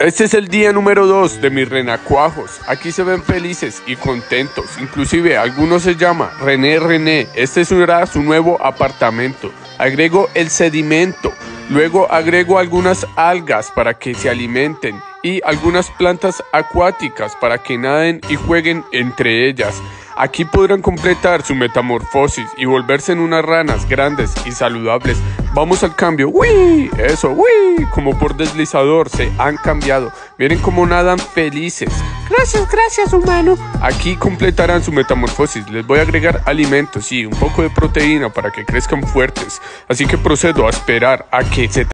Este es el día número 2 de mis renacuajos. Aquí se ven felices y contentos. Inclusive algunos se llama René. Este será su nuevo apartamento. Agrego el sedimento. Luego agrego algunas algas para que se alimenten y algunas plantas acuáticas para que naden y jueguen entre ellas. Aquí podrán completar su metamorfosis y volverse en unas ranas grandes y saludables. Vamos al cambio. ¡Uy! Eso, ¡uy! Como por deslizador se han cambiado. Miren cómo nadan felices. Gracias, humano. Aquí completarán su metamorfosis. Les voy a agregar alimentos y un poco de proteína para que crezcan fuertes. Así que procedo a esperar a que se